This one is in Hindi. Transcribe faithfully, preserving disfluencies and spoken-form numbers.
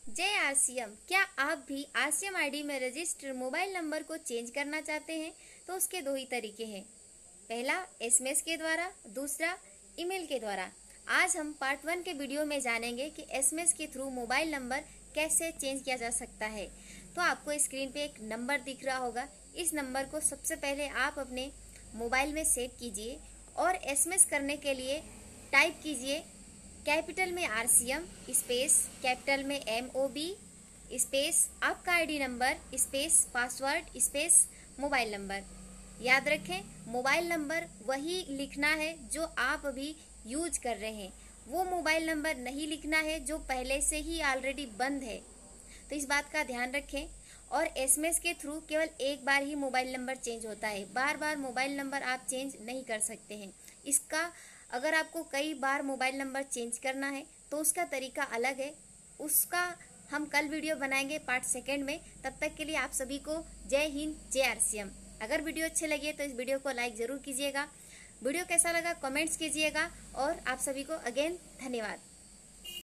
जय आरसीएम। क्या आप भी आरसीएम आईडी में रजिस्टर्ड मोबाइल नंबर को चेंज करना चाहते हैं? तो उसके दो ही तरीके हैं, पहला एसएमएस के द्वारा, दूसरा ईमेल के द्वारा। आज हम पार्ट वन के वीडियो में जानेंगे कि एसएमएस के थ्रू मोबाइल नंबर कैसे चेंज किया जा सकता है। तो आपको स्क्रीन पे एक नंबर दिख रहा होगा, इस नंबर को सबसे पहले आप अपने मोबाइल में सेव कीजिए और एसएमएस करने के लिए टाइप कीजिए कैपिटल में आरसीएम स्पेस कैपिटल में एम ओ बी स्पेस आपका ID number space password space mobile number. याद रखें, मोबाइल नंबर वही लिखना है जो आप अभी यूज कर रहे हैं, वो मोबाइल नंबर नहीं लिखना है जो पहले से ही ऑलरेडी बंद है। तो इस बात का ध्यान रखें। और एसएमएस के थ्रू केवल एक बार ही मोबाइल नंबर चेंज होता है, बार बार मोबाइल नंबर आप चेंज नहीं कर सकते हैं। इसका अगर आपको कई बार मोबाइल नंबर चेंज करना है तो उसका तरीका अलग है, उसका हम कल वीडियो बनाएंगे पार्ट सेकंड में। तब तक के लिए आप सभी को जय हिंद, जय आरसीएम। अगर वीडियो अच्छे लगे तो इस वीडियो को लाइक ज़रूर कीजिएगा, वीडियो कैसा लगा कमेंट्स कीजिएगा और आप सभी को अगेन धन्यवाद।